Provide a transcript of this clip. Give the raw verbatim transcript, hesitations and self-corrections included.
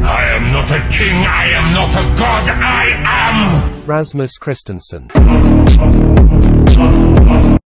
I am not a king, I am not a god, I am Rasmus Christiansen.